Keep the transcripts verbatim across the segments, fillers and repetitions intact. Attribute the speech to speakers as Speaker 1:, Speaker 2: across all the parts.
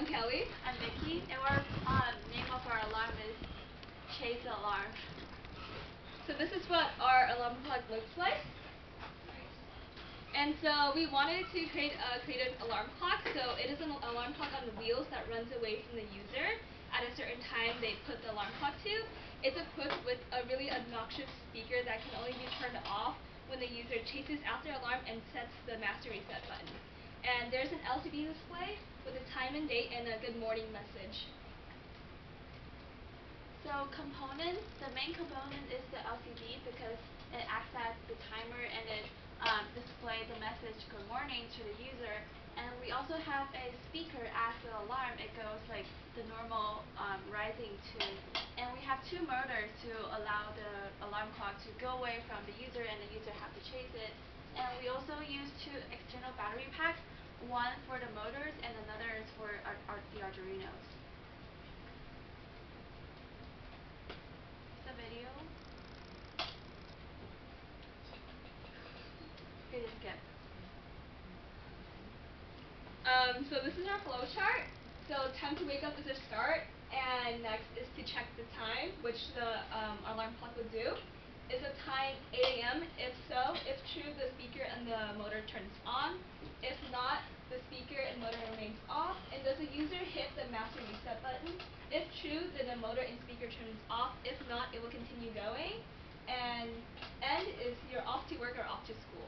Speaker 1: I'm Kelly.
Speaker 2: I'm Vicky, and our um, name of our alarm is Chase the Alarm.
Speaker 1: So this is what our alarm clock looks like. And so we wanted to create a creative alarm clock. So it is an alarm clock on the wheels that runs away from the user at a certain time they put the alarm clock to. It's equipped with a really obnoxious speaker that can only be turned off when the user chases after alarm and sets the master reset button. And there's an L C D display with a time and date and a good morning message.
Speaker 2: So components, the main component is the L C D because it acts as the timer and it um, displays the message good morning to the user. And we also have a speaker as the alarm. It goes like the normal um, rising tune. And we have two motors to allow the alarm clock to go away from the user and the user have to chase it. And we also use two external battery packs, one for the motors and another is for our, our, the Arduinos. The video. Okay, just skip.
Speaker 1: Um, so this is our flow chart. So time to wake up is a start, and next is to check the time, which the um, alarm clock would do. Is the time eight A M? If so, if true, the speaker and the motor turns on. If not, the speaker and motor remains off. And does the user hit the master reset button? If true, then the motor and speaker turns off. If not, it will continue going. And end is you're off to work or off to school.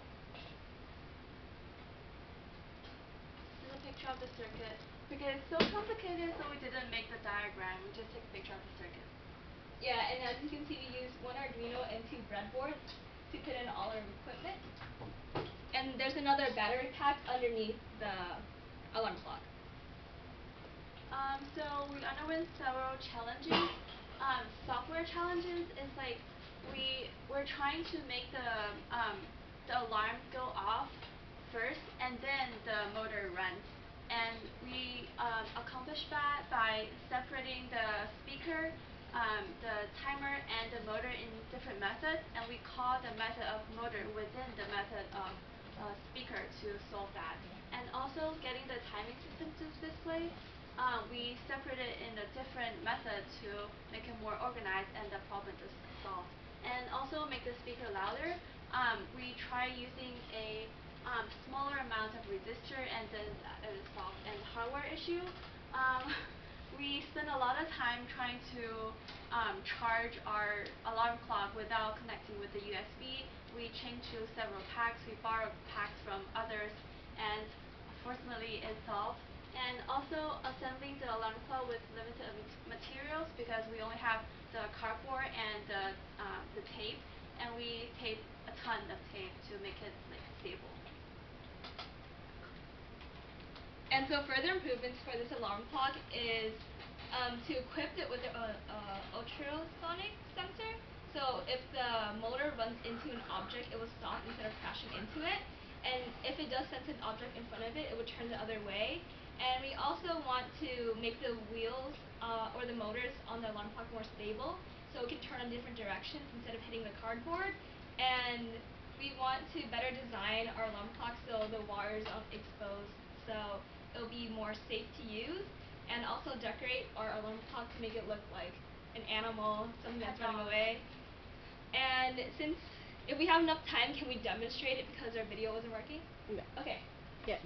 Speaker 2: This is a picture of the circuit. Because it's so complicated, so we didn't make the diagram. We just take a picture of the circuit.
Speaker 1: Yeah, and as you can see, we use one Arduino and two breadboards to put in all our equipment. And there's another battery pack underneath the alarm clock.
Speaker 2: Um, so we underwent several challenges. Um, software challenges is like we we're trying to make the um, the alarm go off first, and then the motor runs. And we um, accomplished that by separating the speaker, um, the timer, and the motor in different methods, and we call the method of motor within the method of uh, speaker to solve that. And also getting the timing system to display, uh, we separated in a different method to make it more organized and the problem to solve. And also make the speaker louder, um, we try using a Um, smaller amount of resistor and then uh, solve and hardware issue. Um, we spend a lot of time trying to um, charge our alarm clock without connecting with the U S B. We changed to several packs. We borrowed packs from others, and fortunately it solved. And also assembling the alarm clock with limited materials because we only have the cardboard and the um, the tape, and we taped a ton of tape to make it like stable.
Speaker 1: And so further improvements for this alarm clock is um, to equip it with an ultrasonic sensor. So if the motor runs into an object, it will stop instead of crashing into it. And if it does sense an object in front of it, it would turn the other way. And we also want to make the wheels uh, or the motors on the alarm clock more stable, so it can turn in different directions instead of hitting the cardboard. And we want to better design our alarm clock so the wires aren't exposed, so it'll be more safe to use, and also decorate our alarm clock to make it look like an animal, something that's running away. And since if we have enough time, can we demonstrate it because our video wasn't working?
Speaker 3: Yeah.
Speaker 1: Okay.
Speaker 3: Yeah.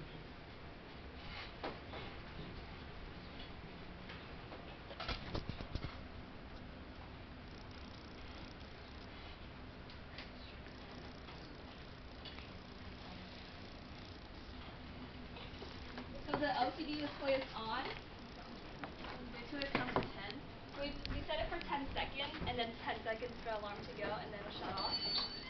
Speaker 1: So the L C D display is on.
Speaker 2: Until it comes to ten.
Speaker 1: We, we set it for ten seconds, and then ten seconds for alarm to go, and then it'll shut off.